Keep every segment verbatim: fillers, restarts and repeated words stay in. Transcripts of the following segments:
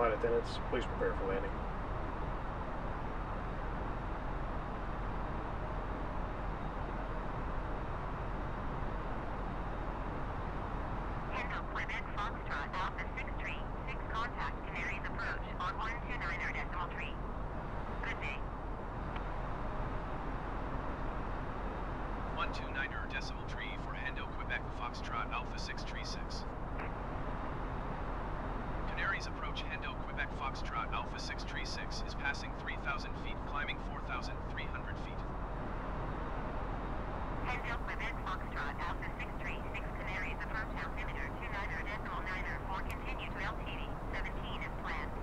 flight attendants, please prepare for landing. Handle Quebec Foxtrot Alpha six three six, contact Canaries approach on one two nine er decimal tree. Good day. one two nine er decimal tree for Hendo Quebec Foxtrot Alpha six three six. Canaries approach Hendo Quebec Foxtrot Alpha six three six is passing three thousand feet, climbing four thousand three hundred feet. Hendo Quebec Foxtrot Alpha six three six, Canaries approach altimeter two nine er decimal nine er four, continue to L T D seventeen as planned.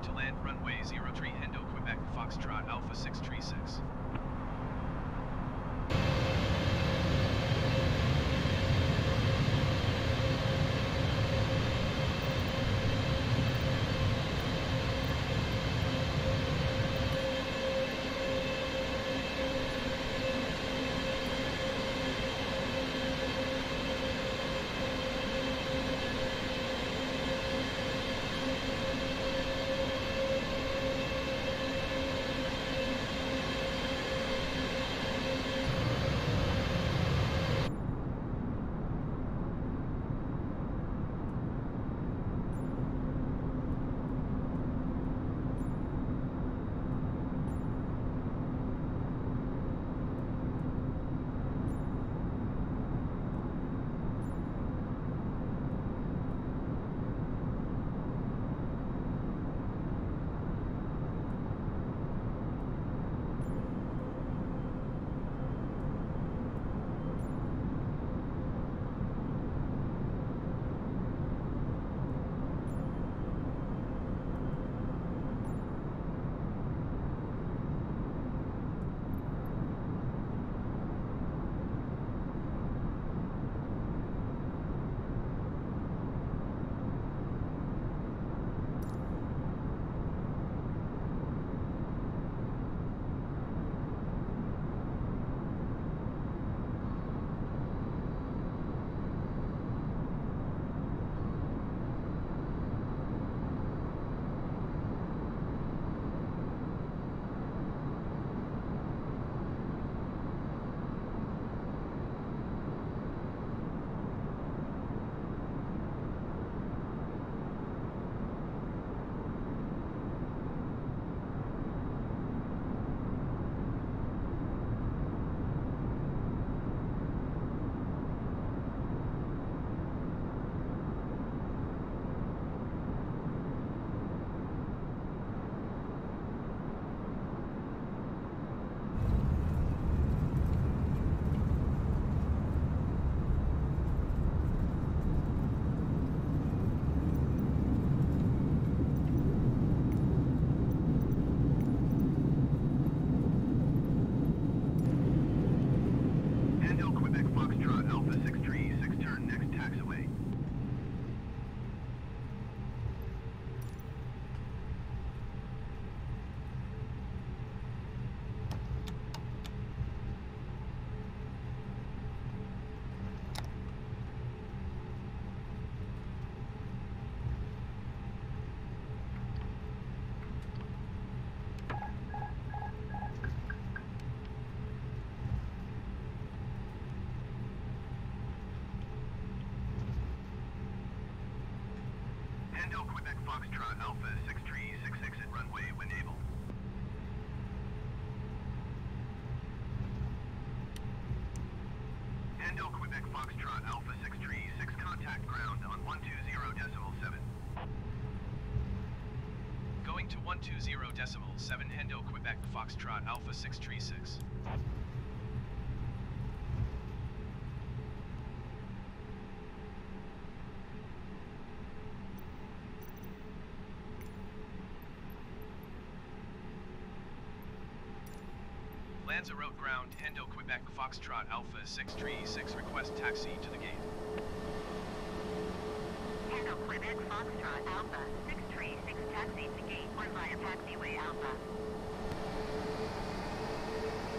to land runway zero three Hendo Quebec Foxtrot Alpha six three six. Hendo Quebec Foxtrot Alpha six three six six at runway when able. Hendo Quebec Foxtrot Alpha six three six, contact ground on one two zero decimal seven. Going to one two zero decimal seven Hendo Quebec Foxtrot Alpha six three six. Lanzarote ground, Hendo Quebec Foxtrot Alpha six three six, request taxi to the gate. Hendo Quebec Foxtrot Alpha six three six, taxi to gate one via taxiway Alpha.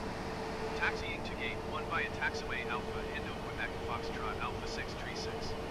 Taxiing to gate one via taxiway Alpha, Hendo Quebec Foxtrot Alpha six three six.